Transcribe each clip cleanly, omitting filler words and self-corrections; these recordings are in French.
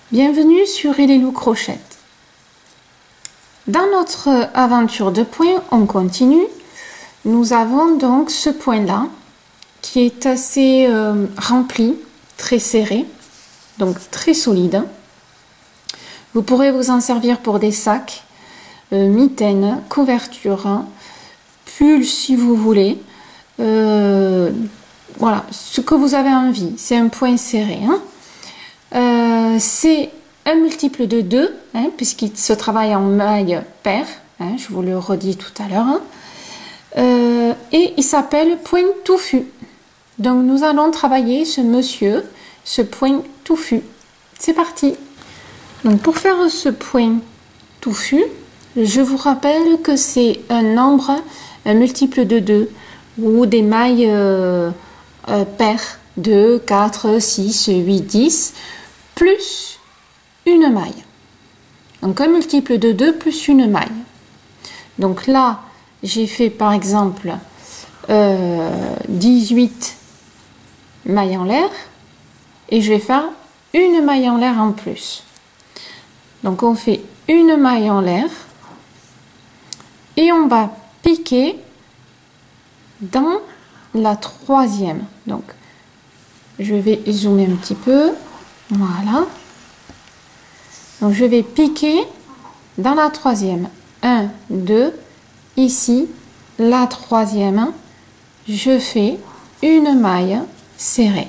Bienvenue sur Elelou Crochette. Dans notre aventure de points, on continue. Nous avons donc ce point-là qui est assez rempli, très serré, donc très solide. Vous pourrez vous en servir pour des sacs, mitaines, couvertures, pulls si vous voulez. Voilà, ce que vous avez envie. C'est un point serré. C'est un multiple de 2, puisqu'il se travaille en maille paire. Je vous le redis tout à l'heure. Et il s'appelle point touffu. Donc nous allons travailler ce point touffu. C'est parti. Donc pour faire ce point touffu, je vous rappelle que c'est un nombre, un multiple de 2 ou des mailles paires 2, 4, 6, 8, 10 plus une maille. Donc un multiple de 2 plus une maille. Donc là, j'ai fait par exemple 18 mailles en l'air et je vais faire une maille en l'air en plus. Donc on fait une maille en l'air et on va piquer dans la troisième. Donc je vais zoomer un petit peu. Voilà. Donc je vais piquer dans la troisième. 1, 2, ici, la troisième, je fais une maille serrée.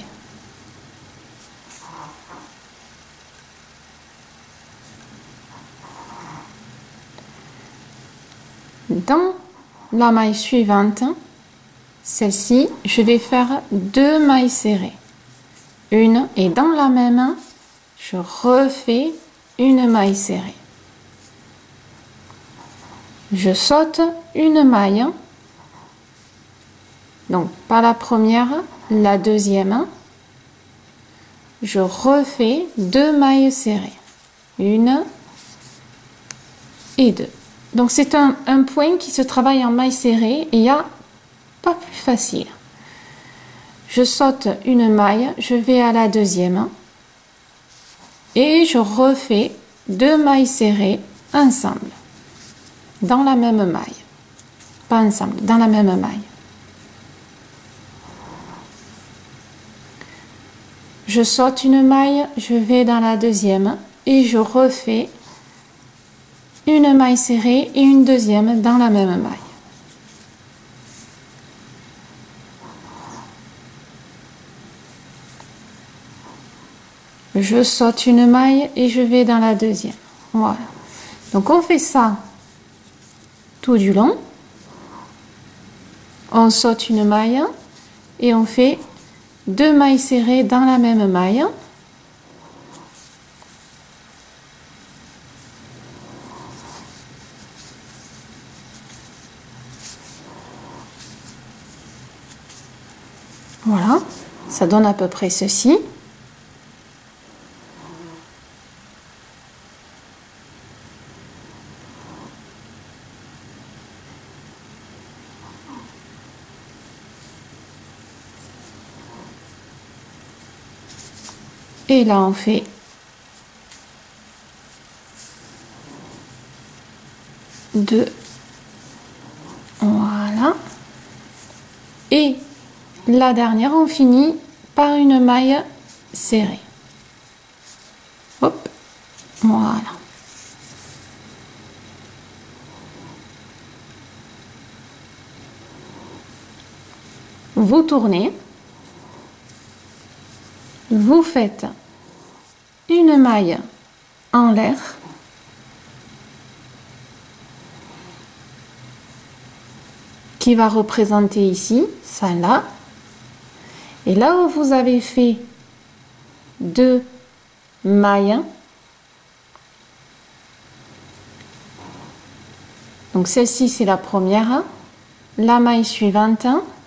Dans la maille suivante, celle-ci, je vais faire 2 mailles serrées. Une et dans la même, je refais une maille serrée. Je saute une maille, donc pas la première, la deuxième. Je refais 2 mailles serrées. Une et 2. Donc c'est un point qui se travaille en maille serrée et il n'y a pas plus facile. Je saute une maille, je vais à la deuxième et je refais 2 mailles serrées ensemble dans la même maille. Pas ensemble, dans la même maille. Je saute une maille, je vais dans la deuxième et je refais une maille serrée et une deuxième dans la même maille. Je saute une maille et je vais dans la deuxième. Voilà. Donc on fait ça tout du long. On saute une maille et on fait 2 mailles serrées dans la même maille. Voilà, ça donne à peu près ceci. Et là, on fait deux. Voilà. Et la dernière, on finit par une maille serrée. Hop. Voilà. Vous tournez. Vous faites une maille en l'air qui va représenter ici, ça là. Et là où vous avez fait 2 mailles, donc celle-ci c'est la première, la maille suivante,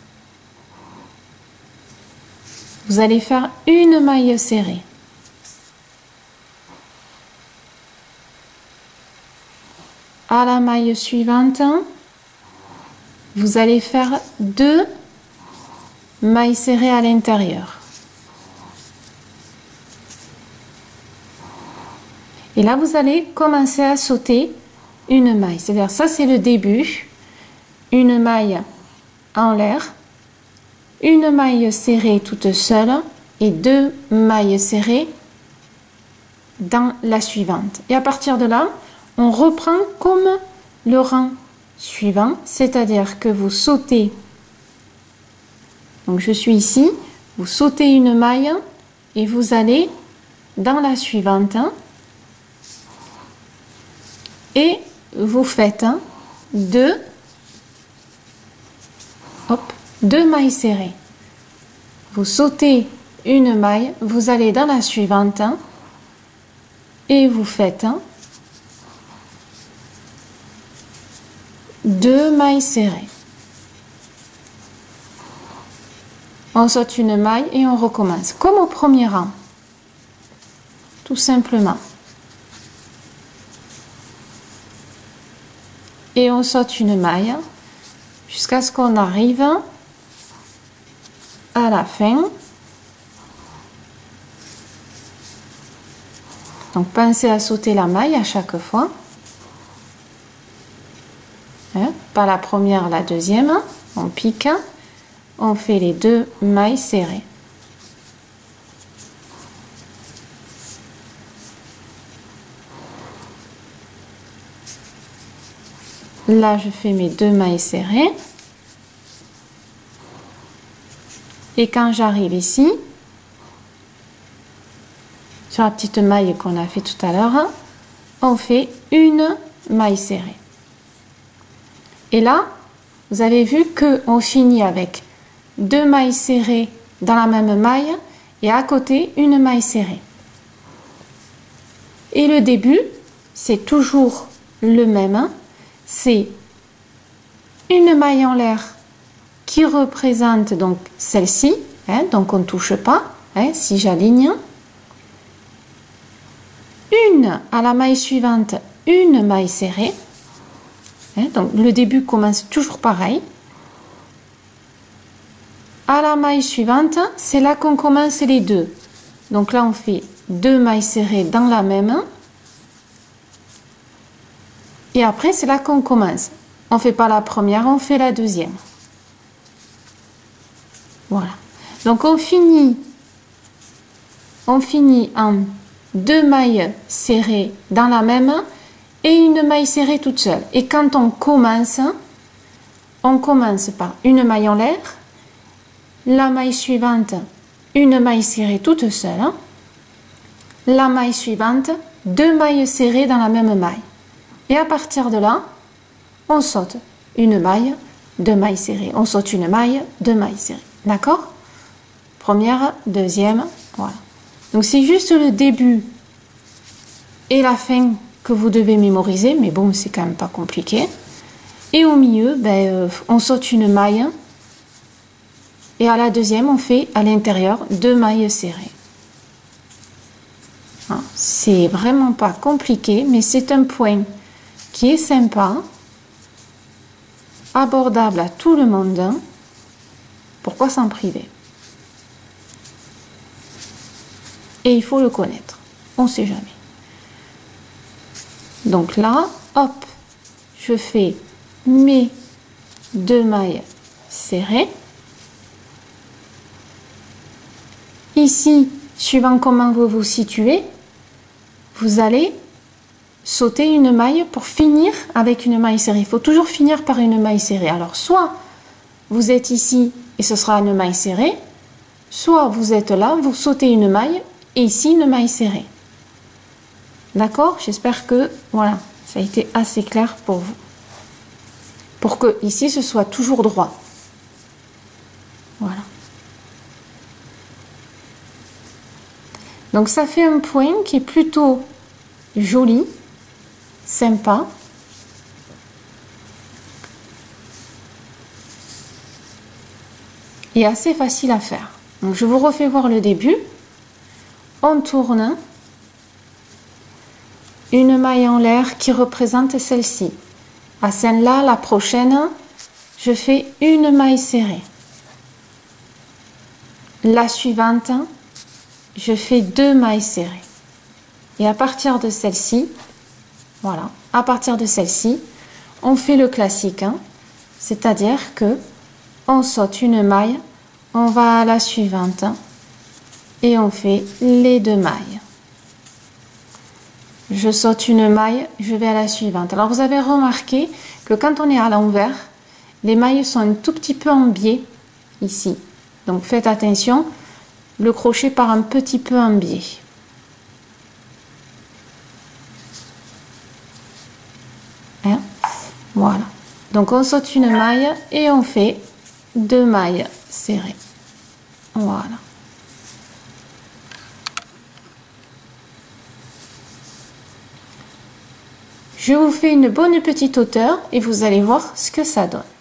vous allez faire une maille serrée. À la maille suivante, vous allez faire 2 mailles serrées à l'intérieur. Et là, vous allez commencer à sauter une maille. C'est-à-dire, ça, c'est le début. Une maille en l'air, une maille serrée toute seule et 2 mailles serrées dans la suivante. Et à partir de là, on reprend comme le rang suivant, c'est-à-dire que vous sautez. Donc, je suis ici, vous sautez une maille et vous allez dans la suivante et vous faites 2 mailles serrées. Vous sautez une maille, vous allez dans la suivante et vous faites 2 mailles serrées. On saute une maille et on recommence comme au premier rang, tout simplement. Et on saute une maille jusqu'à ce qu'on arrive à la fin. Donc pensez à sauter la maille à chaque fois. Pas la première, la deuxième. On pique. On fait les 2 mailles serrées. Là, je fais mes 2 mailles serrées. Et quand j'arrive ici, sur la petite maille qu'on a fait tout à l'heure, on fait une maille serrée. Et là, vous avez vu qu'on finit avec 2 mailles serrées dans la même maille et à côté une maille serrée. Et le début, c'est toujours le même. C'est une maille en l'air qui représente donc celle-ci, donc on ne touche pas, si j'aligne. Une à la maille suivante, une maille serrée. Donc le début commence toujours pareil. À la maille suivante, c'est là qu'on commence les 2. Donc là, on fait 2 mailles serrées dans la même. Et après, c'est là qu'on commence. On ne fait pas la première, on fait la deuxième. Voilà. Donc on finit en 2 mailles serrées dans la même et une maille serrée toute seule. Et quand on commence par une maille en l'air, la maille suivante, une maille serrée toute seule, la maille suivante, 2 mailles serrées dans la même maille. Et à partir de là, on saute une maille, 2 mailles serrées. On saute une maille, 2 mailles serrées. D'accord? Première, deuxième, voilà. Donc c'est juste le début et la fin que vous devez mémoriser, mais bon, c'est quand même pas compliqué. Et au milieu, on saute une maille. Et à la deuxième, on fait à l'intérieur 2 mailles serrées. C'est vraiment pas compliqué, mais c'est un point qui est sympa, abordable à tout le monde. Pourquoi s'en priver? Et il faut le connaître. On ne sait jamais. Donc là, hop, je fais mes 2 mailles serrées. Ici, suivant comment vous vous situez, vous allez sauter une maille pour finir avec une maille serrée. Il faut toujours finir par une maille serrée. Alors, soit vous êtes ici et ce sera une maille serrée, soit vous êtes là, vous sautez une maille et ici une maille serrée. D'accord? J'espère que, voilà, ça a été assez clair pour vous. Pour que ici, ce soit toujours droit. Voilà. Donc ça fait un point qui est plutôt joli, sympa. Et assez facile à faire. Donc je vous refais voir le début. On tourne une maille en l'air qui représente celle-ci. À celle-là, la prochaine, je fais une maille serrée. La suivante, je fais 2 mailles serrées. Et à partir de celle-ci, voilà, à partir de celle-ci, on fait le classique, hein, c'est-à-dire que on saute une maille, on va à la suivante et on fait les 2 mailles. Je saute une maille, je vais à la suivante. Alors vous avez remarqué que quand on est à l'envers, les mailles sont un tout petit peu en biais ici. Donc faites attention, le crochet part un petit peu en biais. Hein? Voilà. Donc on saute une maille et on fait 2 mailles serrées. Voilà. Je vous fais une bonne petite hauteur et vous allez voir ce que ça donne.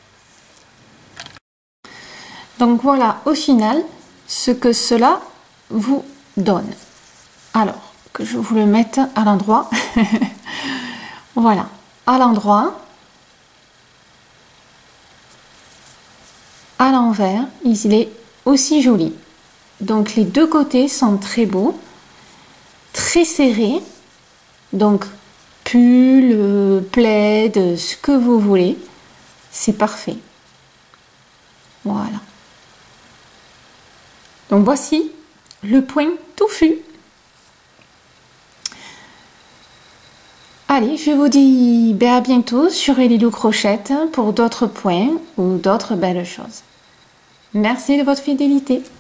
Donc voilà au final ce que cela vous donne. Alors que je vous le mette à l'endroit. Voilà, à l'endroit. À l'envers, il est aussi joli. Donc les 2 côtés sont très beaux, très serrés. Donc pull, plaid, ce que vous voulez, c'est parfait. Voilà. Donc voici le point touffu. Allez, je vous dis à bientôt sur Elilou Crochette pour d'autres points ou d'autres belles choses. Merci de votre fidélité.